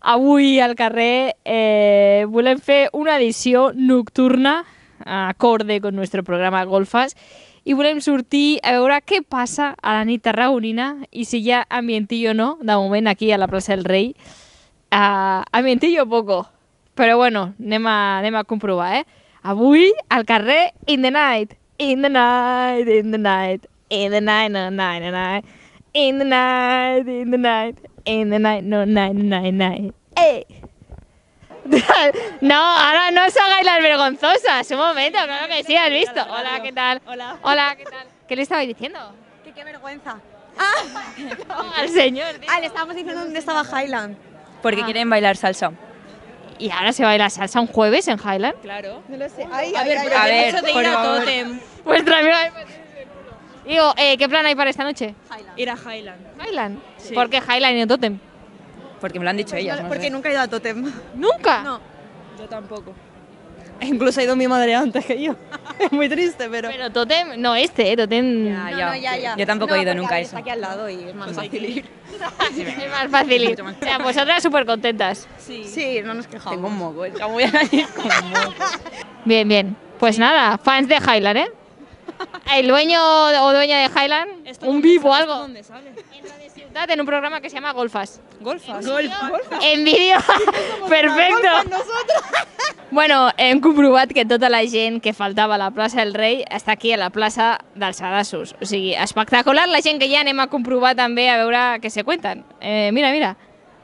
Avui al carrer volem fer una edició nocturna acorde con nuestro programa Golfas i volem sortir a veure què passa a la nit tarragonina i si hi ha ambientillo o no, de moment aquí a la plaça del Rei. Ambientillo poco, però bueno, anem a comprovar, eh? Avui al carrer in the night, in the night, in the night, in the night, no night, no night, in the night, in the night, in the night, no night, night, night. ¡Ey! No, ahora no os hagáis las vergonzosas. Un momento, claro que sí, has visto. Hola, ¿qué tal? Hola. Hola, ¿qué tal? ¿Qué le estabais diciendo? Que qué vergüenza. Al señor. Tío. Le estábamos diciendo dónde estaba Highland. Porque quieren bailar salsa. ¿Y ahora se baila salsa un jueves en Highland? Claro. No lo sé. A ver, por favor. Vuestra amiga... Digo, ¿qué plan hay para esta noche? Ir a Highland. Highland. Sí. ¿Por qué Highland y no Totem? Porque me lo han dicho ellas, no Porque sé. nunca he ido a Totem. ¿Nunca? No. Yo tampoco. Incluso ha ido mi madre antes que yo. Es muy triste, pero... Pero Totem, no Totem... Ya. Yo tampoco he ido porque nunca a está eso. aquí al lado y es más fácil ir. Es más fácil ir. O sea, vosotras súper contentas. Sí, no nos quejamos. Tengo un moco, es que voy a ir con moco. Bien, bien. Pues nada, fans de Highland, ¿eh? El dueño o dueña de Highland, un VIP o algo. ¿Dónde sale? En un programa que se llama Golfas. Golfas. En vídeo. Perfecto. Bueno, hem comprovat que tota la gent que faltava a la plaça del Rei està aquí a la plaça dels Sadassos. O sigui, espectacular la gent que hi ha, anem a comprovar també a veure què se cuenten. Mira.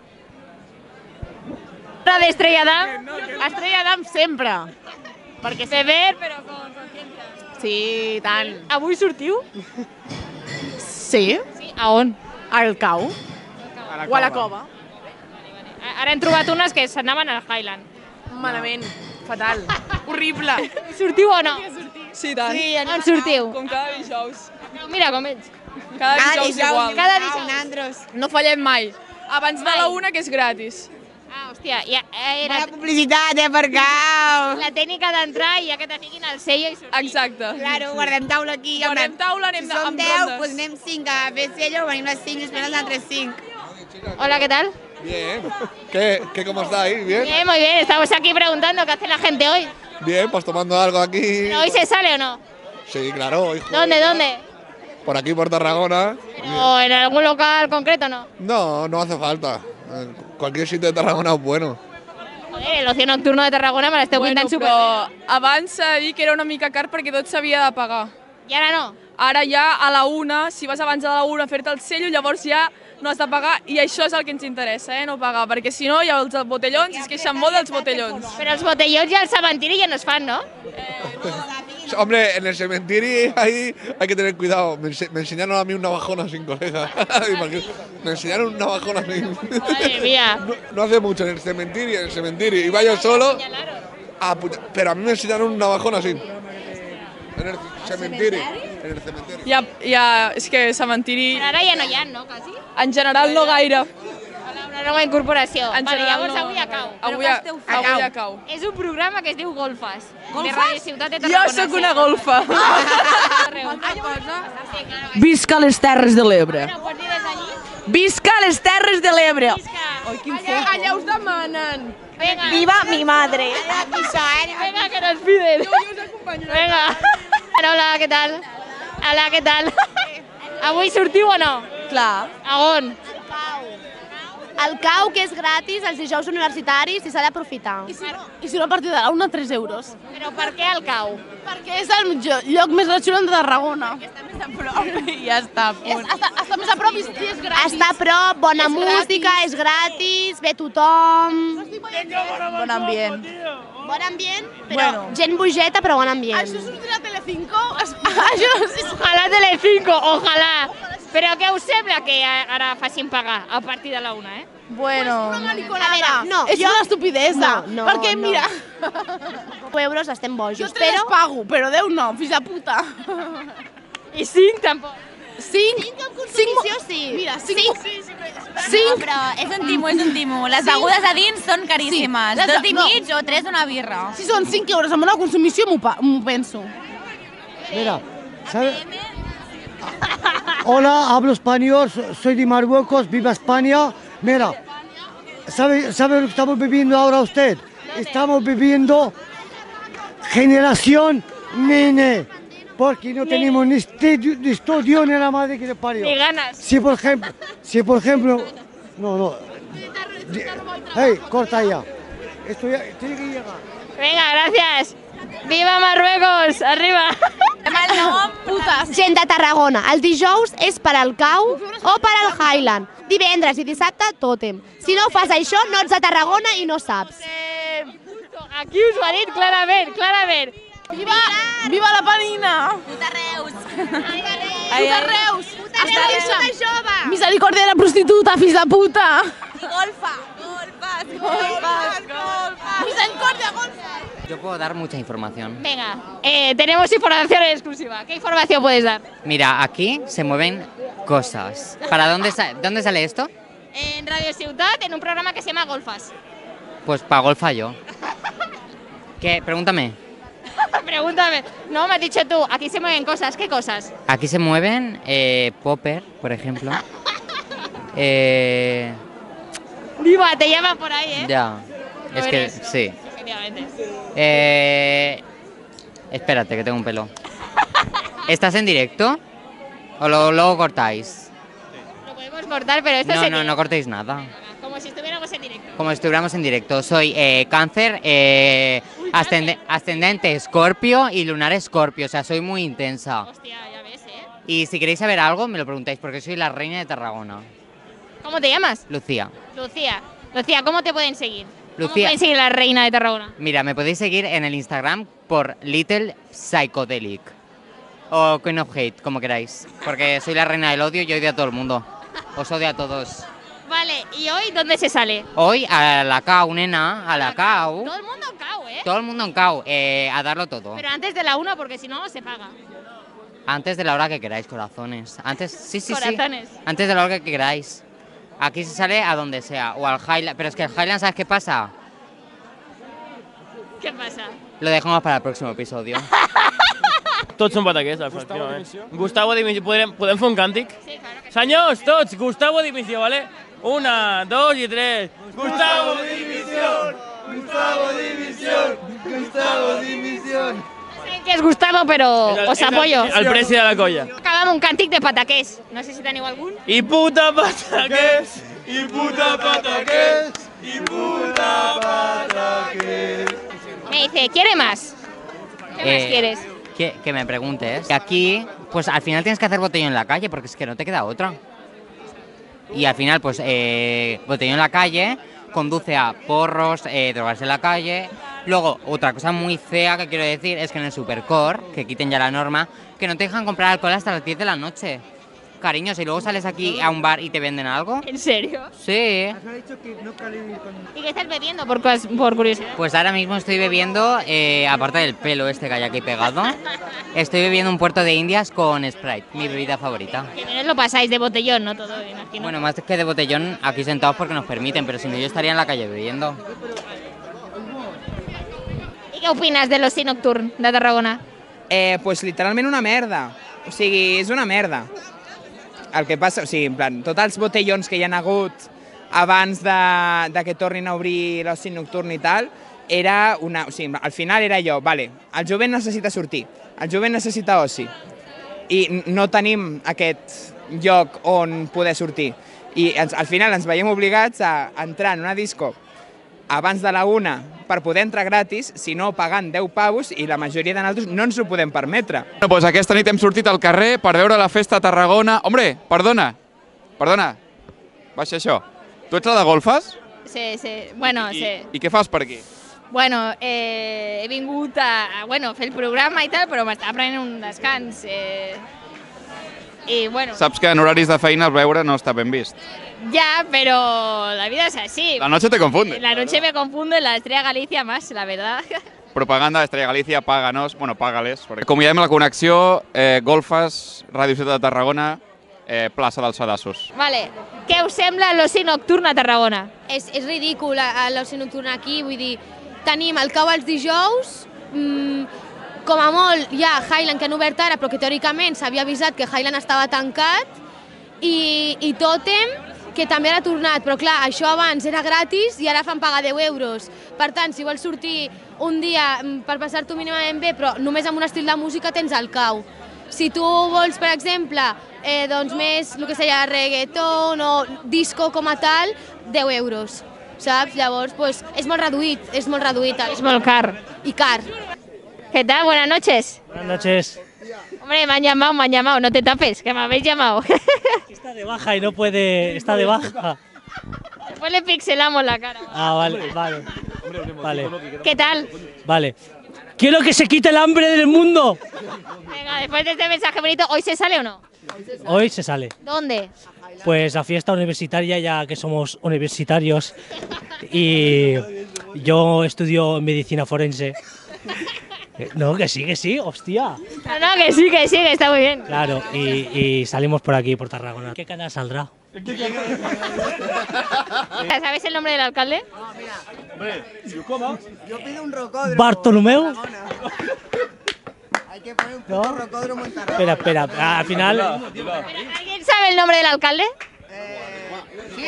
Hora d'Estrella Damm. Estrella Damm sempre. Perquè beber, però con consciència. Sí, tant. Avui sortiu? Sí, Sí. A on? al cau. O a la cova. Ara hem trobat unes que s'anaven al Highland. Malament. Fatal. Horrible. Sortiu o no? Sí, tant. Sí, On sortiu? Com cada dijous. Mira com ets. Cada dijous igual. Cada dijous. No fallem mai. Abans de Mai. la una, que és gratis. Ah, hòstia, ja era Bona publicitat, per cau. la tècnica d'entrar i ja que te fiquin el sello i sortir. Exacte. Claro, guardem taula aquí. Guardem taula, anem si som amb 10, rondes. pues anem 5 a fer sello, venim les 5 i esperem els altres 5. Hola, ¿qué tal? Bien. ¿Qué cómo estáis? ¿Bien? Bien, muy bien. Estamos aquí preguntando qué hace la gente hoy. Bien, pues tomando algo aquí. ¿Pero hoy se sale o no? Sí, claro. Hijo. ¿Dónde? Por aquí, por Tarragona. ¿O en algún local concreto no? No hace falta. Cualquier sitio de Tarragona es bueno. Joder, el ocio nocturno de Tarragona me la estoy Bueno, cuentan súper però bien. abans s'ha de dir que era una mica car perquè tot s'havia de pagar. ¿Y ahora no? Ara ja a la una, si vas abans de la una a fer-te el sello, llavors ja no has de pagar i això és el que ens interessa, no pagar, perquè si no hi ha els botellons i es queixen molt dels botellons. Pero los botellones ya al cementiri ya no es fan, ¿no? Hombre, en el cementerio ahí hay que tener cuidado. Me enseñaron a mí una bajona sin colega. Me enseñaron una bajona sin... Madre mía. No hace mucho, en el cementerio. Iba yo solo. Pero a mí me enseñaron una bajona así. En el cementerio. Ja, és que cementiri, Pero ahora ya no hi ha, ¿no? Casi. en general no gaire. Una nova incorporació. En Vale, general llavors no. avui a cau. Avui a cau. És un programa que es diu Golfas. De Radio Ciutat de Jo Tarragona. sóc una golfa. Visca les Terres de l'Ebre. No pots dir des d'allí? Visca les Terres de l'Ebre. Allà us demanen. Venga. Viva mi madre. Venga, que nos piden. Venga. Hola, què tal? Hola, què tal? Avui sortiu o no? Clar. A on? El cau, que és gratis, els dijous universitaris, i s'ha d'aprofitar. I si no, a partir de la una, 3 euros. Però per què el cau? Perquè és el lloc més nacional de Tarragona. Està més a prop. I ja està, punt. Està més a prop i és gratis. Està a prop, bona música, és gratis, ve tothom... Bon ambient. Bon ambient, però Bueno. gent bogeta, però bon ambient. Això sortirà a Telecinco? Això sí. Ojalà Telecinco, ojalà. Però què us sembla que ara facin pagar a partir de la una, eh? Bueno, A veure, no, és una estupidesa. No, perquè, no. mira, 10 euros estem jo bojos, 3 però... pago, però 10 no, fills de puta. I 5 tampoc. 5? Consumició, sí. Mira, 5. No, però és un timo. Les begudes a dins són caríssimes. Sí. 2 i No. mig o 3 una birra. Si són 5 euros amb una consumició, m'ho penso. Mira, ¿sabe? Hola, hablo español, soy de Marruecos, viva España. Mira, ¿sabe lo que estamos viviendo ahora usted? Estamos viviendo generación nene, porque no tenemos ni estudio ni la madre que le parió. Ni ganas. Si por ejemplo, no, hey, corta ya. Esto ya tiene que llegar. Venga, gracias. ¡Viva Marruecos! ¡Arriba! Gent de Tarragona, el dijous és per al Cau o per al Highland. Divendres i dissabte, tòtem. Si no fas això, no ets de Tarragona i no saps. Aquí us ho ha dit clarament, clarament. Viva la panina! Puta Reus. Puta Reus! Puta jove! Misericòrdia de la prostituta, fills de puta! Golfa. Golfas. Misericòrdia, golfa! Yo puedo dar mucha información. Venga, tenemos información exclusiva. ¿Qué información puedes dar? Mira, aquí se mueven cosas. ¿Para dónde sale esto? En Radio Ciutat, en un programa que se llama Golfas. Pues para golfa yo. ¿Qué? Pregúntame. Pregúntame. No, me has dicho tú, aquí se mueven cosas. ¿Qué cosas? Aquí se mueven Popper, por ejemplo. Diva, te llaman por ahí, ¿eh? Ya. ¿Lo Es que eres? sí. Efectivamente. Espérate, que tengo un pelo. ¿Estás en directo? ¿O luego cortáis? Lo podemos cortar, pero esto es No cortéis nada. como si estuviéramos en directo. Como si estuviéramos en directo. Soy cáncer, ascendente escorpio y lunar escorpio. O sea, soy muy intensa. Hostia, ya ves, ¿eh? Y si queréis saber algo, me lo preguntáis, porque soy la reina de Tarragona. ¿Cómo te llamas? Lucía. Lucía, ¿cómo te pueden seguir? ¿Cómo Lucía. pueden seguir la reina de Tarragona? Mira, me podéis seguir en el Instagram por Little Psychedelic. O Queen of Hate, como queráis. Porque soy la reina del odio y odio a todo el mundo. Os odio a todos. Vale, ¿y hoy dónde se sale? Hoy a la CAU, nena, a la CAU. Todo el mundo en CAU, ¿eh? Todo el mundo en CAU, a darlo todo. Pero antes de la 1, porque si no, se paga. Antes de la hora que queráis, corazones. Antes, sí. Corazones. Antes de la hora que queráis. Aquí se sale a donde sea, o al Highland. Pero es que el Highland, ¿sabes qué pasa? ¿Qué pasa? Lo dejamos para el próximo episodio. Tots són pataquers, efectivament. Gustavo Dimissió. Podem fer un càntic? Sí, claro que sí. Senyors, tots, Gustavo Dimissió, ¿vale? 1, 2 y 3. Gustavo Dimisión. Gustavo Dimisión. Gustavo Dimisión. No sé qué es Gustavo, pero os apoyo. El preci de la colla. Acabamos un càntic de pataqués. No sé si teniu algun. I puta pataquers. Y puta pataqués. Y puta pataqués. Me dice, ¿quiere más? ¿Qué más quieres? Que me preguntes. Aquí, pues al final tienes que hacer botellón en la calle, porque es que no te queda otra. Y al final, pues, botellón en la calle conduce a porros, drogarse en la calle. Luego, otra cosa muy fea que quiero decir es que en el Supercore, que quiten ya la norma, que no te dejan comprar alcohol hasta las 10 de la noche. Cariño, si luego sales aquí a un bar y te venden algo. ¿En serio? Sí. ¿Y qué estás bebiendo, por curiosidad? Pues ahora mismo estoy bebiendo, aparte del pelo este que hay aquí pegado, estoy bebiendo un puerto de Indias con Sprite, mi bebida favorita. Que menos lo pasáis de botellón, ¿no? Todo, imagino. Bueno, más que de botellón, aquí sentados porque nos permiten, pero si no yo estaría en la calle bebiendo. ¿Y qué opinas de l'oci nocturn de Tarragona? Pues literalment una merda. O sigui, és una merda. El que passa, o sigui, en plan, tots els botellons que hi ha hagut abans de que tornin a obrir l'oci nocturn i tal, era una... O sigui, al final era allò, vale, el jovent necessita sortir, el jovent necessita oci, i no tenim aquest lloc on poder sortir. I al final ens veiem obligats a entrar en una disco abans de la 1 per poder entrar gratis, si no pagant 10 pavos, i la majoria de nosaltres no ens ho podem permetre. Bueno, doncs aquesta nit hem sortit al carrer per veure la festa a Tarragona. Hombre, perdona, baixa això. Tu ets la de golfes? Sí, bueno, sí. I què fas per aquí? Bueno, he vingut a fer el programa i tal, però m'estava prenent un descans. I bueno... Saps que en horaris de feina el beure no està ben vist. Ya, pero la vida es así. La noche te confunde. La noche me confunde, la Estrella Galicia más, la verdad. Propaganda d'Estrella Galícia, páganos, bueno, págales. Com ja hem la connexió, golfes, Ràdio Ciutat de Tarragona, plaça dels Sedassos. Vale, què us sembla l'oci nocturn a Tarragona? És ridícul l'oci nocturn aquí, vull dir, tenim el Cau els dijous, com a molt hi ha Highland que han obert ara, però que teòricament s'havia avisat que Highland estava tancat, i Tòtem, que també ara ha tornat, però clar, això abans era gratis i ara fan pagar 10 euros. Per tant, si vols sortir un dia per passar-t'ho mínimament bé, però només amb un estil de música tens el cau. Si tu vols, per exemple, doncs més el que seria reggaeton o disco com a tal, 10 euros, saps? Llavors, pues, és molt reduït. És molt car. I car. ¿Qué tal? Buenas noches. Buenas noches. Hombre, me han llamado, no te tapes, que me habéis llamado. Está de baja y no puede, está de baja. Después le pixelamos la cara. Ah, vale. Vale. ¿Qué tal? Vale. Quiero que se quite el hambre del mundo. Venga, después de este mensaje bonito, ¿hoy se sale o no? Hoy se sale. ¿Dónde? Pues la fiesta universitaria, ya que somos universitarios. Y yo estudio medicina forense. No, que sí, hostia. No, que sí, que está muy bien. Claro, y salimos por aquí, por Tarragona. ¿Qué canal saldrá? ¿Sabes el nombre del alcalde? Yo pido un rocódromo. ¿Bartolomeu? Hay que poner un puto rocódromo en Tarragona. Espera, al final... ¿Alguien sabe el nombre del alcalde? Sí.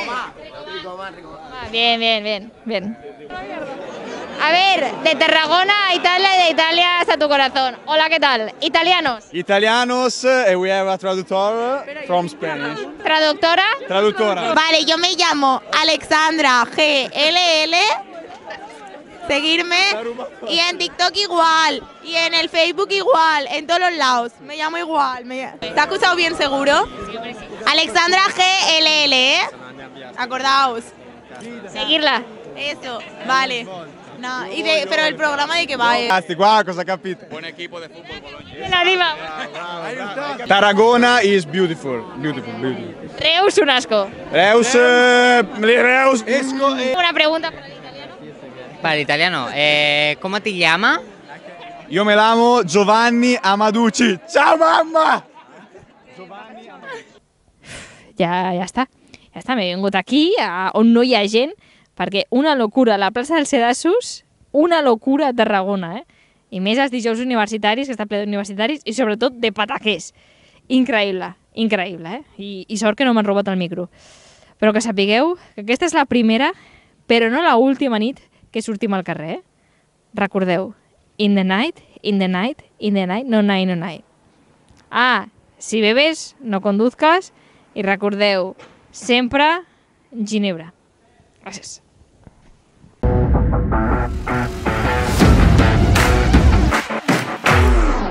Bien. A ver, de Tarragona a Italia y de Italia hasta tu corazón. Hola, ¿qué tal? ¿Italianos? Italianos, and we have a traductor from Spanish. ¿Traductora? Traductora. Vale, yo me llamo Alexandra GLL. Seguirme. Y en TikTok igual. Y en el Facebook igual. En todos los lados. Me llamo igual. ¿Te ha escuchado bien seguro? Alexandra GLL, ¿eh? Acordaos. Seguirla. Eso, vale. No, pero el programa de qué va es. Guarda cosa capito. Buen equipo de fútbol Bologna. Me la anima. Tarragona is beautiful. Reus, un asco. Reus. Una pregunta para el italiano. Para el italiano, ¿cómo te llama? Io me llamo Giovanni Amaducci. Ciao mamma! Ja està, m'he vingut aquí, on no hi ha gent, perquè una locura a la plaça dels Cedassos, una locura a Tarragona, I més els dijous universitaris, que està ple d'universitaris, i sobretot de pataquers. Increïble, I sort que no m'han robat el micro. Però que sapigueu que aquesta és la primera, però no la última nit que sortim al carrer, Recordeu, in the night, no night. Si bebes, no conduzcas, i recordeu, sempre ginebra. Gràcies.